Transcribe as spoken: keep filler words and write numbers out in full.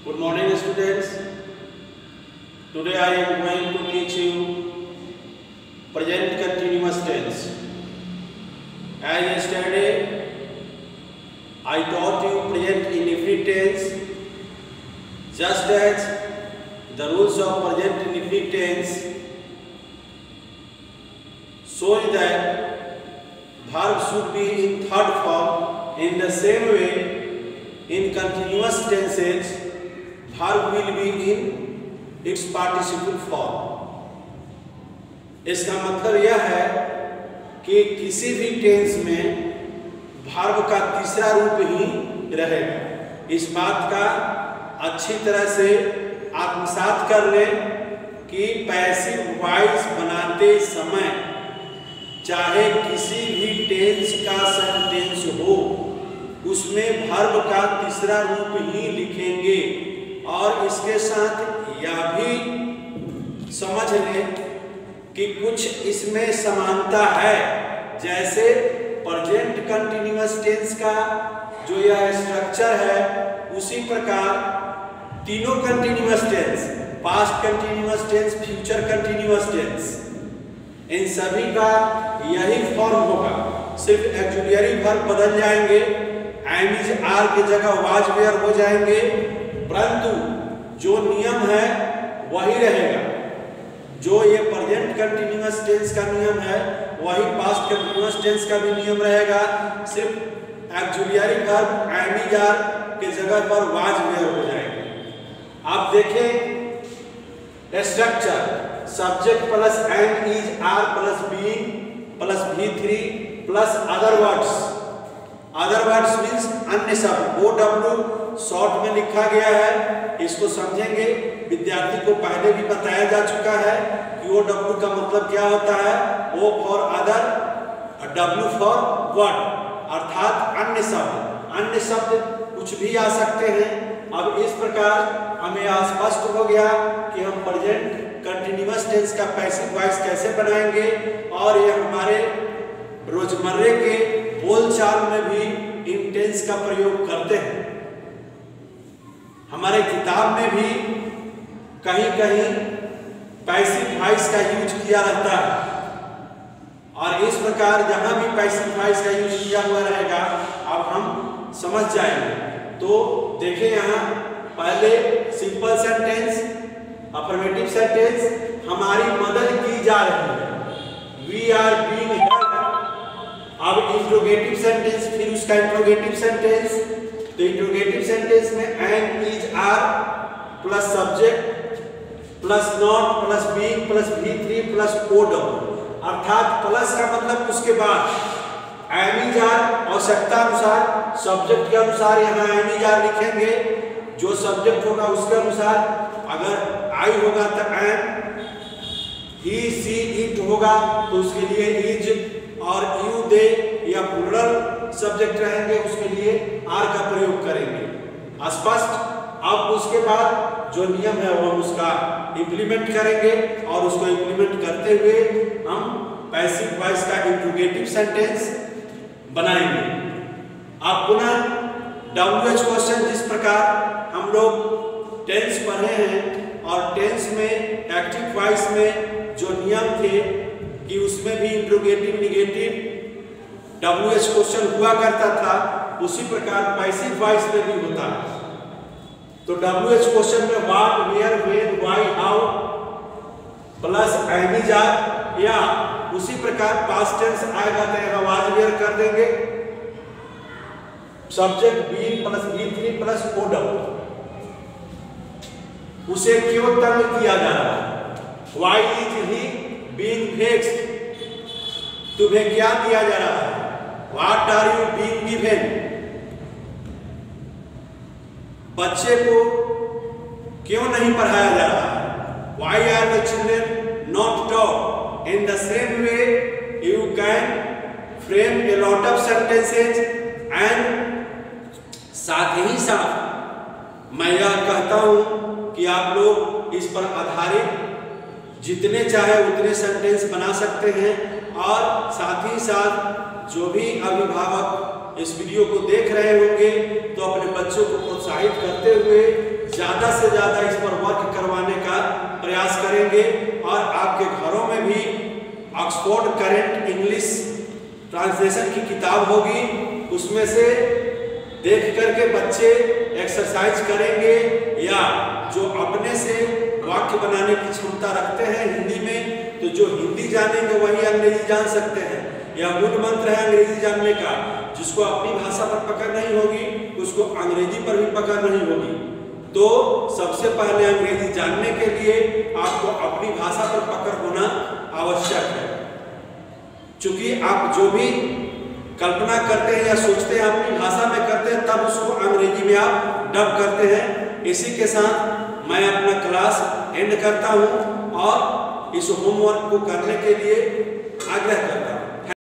Good morning, students. Today I am going to teach you present continuous tense. As yesterday, I taught you present indefinite tense. Just as the rules of present indefinite tense show that verb should be in third form. In the same way, in continuous tenses, verb will be in its participle form. इसका मतलब यह है कि किसी भी tense में verb का तीसरा रूप ही रहेगा। इस बात का अच्छी तरह से आत्मसात कर लें कि पैसिव वॉइस बनाते समय चाहे किसी भी टेंस का सेंटेंस हो, उसमें वर्ब का तीसरा रूप ही लिखेंगे। और इसके साथ यह भी समझ लें कि कुछ इसमें समानता है। जैसे प्रेजेंट कंटिन्यूअस टेंस का जो यह स्ट्रक्चर है, उसी प्रकार तीनों continuous tense, past continuous tense, future continuous tense, इन सभी का यही फॉर्म होगा। सिर्फ ऑक्सिलरी वर्ब बदल जाएंगे, एम इज आर की जगह वाज वेयर हो जाएंगे, परंतु जो नियम है वही रहेगा। जो ये प्रेजेंट कंटिन्यूअस टेंस का नियम है, वही पास्ट कंटिन्यूअस टेंस का भी नियम रहेगा। सिर्फ auxiliary verb am is are के जगह पर वाज वेयर हो जाएंगे। आप देखें structure, subject plus am is are plus being plus V three plus other words. Other words means अन्य शब्द। ओ डब्ल्यू शॉर्ट में लिखा गया है, इसको समझेंगे। विद्यार्थी को पहले भी बताया जा चुका है कि ओ डब्ल्यू का मतलब क्या होता है। O for other, W for word, अर्थात अन्य शब्द। अन्य शब्द कुछ भी आ सकते हैं। अब इस प्रकार हमें स्पष्ट हो गया कि हम प्रेजेंट कंटिन्यूअस टेंस का पैसिव वॉइस कैसे बनाएंगे, और ये हमारे रोजमर्रे के बोलचाल में भी इन टेंस का प्रयोग करते हैं। हमारे किताब में भी कहीं कहीं पैसिव वॉइस का यूज किया रहता है, और इस प्रकार जहां भी पैसिव वॉइस का यूज किया हुआ रहेगा, अब हम समझ जाएंगे। तो देखिए यहाँ पहले सिंपल सेंटेंस, अफर्मेटिव सेंटेंस हमारी मदद की जा रही है, वी आर बीइंग हेल्प्ड। अब इंट्रोगेटिव सेंटेंस, फिर उसका इंट्रोगेटिव सेंटेंस। तो इंट्रोगेटिव सेंटेंस में am is are plus subject plus not plus being plus V three plus O W, अर्थात प्लस का मतलब उसके बाद एम इज आर आवश्यकता अनुसार, सब्जेक्ट के अनुसार यहाँ एम इज आर लिखेंगे। जो सब्जेक्ट होगा उसके अनुसार, अगर आई होगा तो एम, ही सी इट होगा तो उसके लिए इज, और यू दे या प्लूरल सब्जेक्ट रहेंगे उसके लिए आर का प्रयोग करेंगे। स्पष्ट। अब उसके बाद जो नियम है वो हम उसका इंप्लीमेंट करेंगे, और उसको इंप्लीमेंट करते हुए हम पैसिव वॉइस का इंट्रोगेटिव सेंटेंस बनाएंगे। आप पुनः डब्ल्यू एच क्वेश्चन, जिस प्रकार हम लोग टेंस पढ़े हैं, और टेंस में एक्टिव वॉइस में जो नियम थे कि उसमें भी interrogative negative W H question हुआ करता था, उसी प्रकार पैसिव वॉइस में भी होता है। तो डब्ल्यू एच क्वेश्चन में what, where, when, why, how plus am is are, या उसी प्रकार पास्ट टेंस आएगा तो यहाँ वाज वेयर कर देंगे, subject being plus V three plus O W. उसे क्यों तंग किया जा रहा है, why is he being vexed, तुम्हें क्या किया जा रहा है, what are you being given. बच्चे को क्यों नहीं पढ़ाया जा रहा है, why are the children not taught. In the same way you can frame a lot of sentences, and साथ ही साथ मैं यह कहता हूं कि आप लोग इस पर आधारित जितने चाहे उतने सेंटेंस बना सकते हैं, और साथ ही साथ जो भी अभिभावक इस वीडियो को देख रहे होंगे तो अपने बच्चों को प्रोत्साहित करते हुए ज़्यादा से ज़्यादा इस पर वर्क करवाने का प्रयास करेंगे और आपके घरों में भी ऑक्सफोर्ड करेंट इंग्लिश ट्रांसलेशन की किताब होगी, उसमें से देख करके बच्चे एक्सरसाइज करेंगे या जो अपने से वाक्य बनाने की क्षमता रखते हैं हिंदी में, तो जो हिंदी जानेंगे वही अंग्रेजी जान सकते हैं। यह मूल मंत्र है अंग्रेजी जानने का। जिसको अपनी भाषा पर पकड़ नहीं होगी उसको अंग्रेजी पर भी पकड़ नहीं होगी। तो सबसे पहले अंग्रेजी जानने के लिए आपको अपनी भाषा पर पकड़ होना आवश्यक है। चूंकि आप जो भी कल्पना करते हैं या सोचते हैं अपनी भाषा में करते हैं, तब उसको अंग्रेजी में आप डब करते हैं। इसी के साथ मैं अपना क्लास एंड करता हूं और इस होमवर्क को करने के लिए आग्रह करता हूं।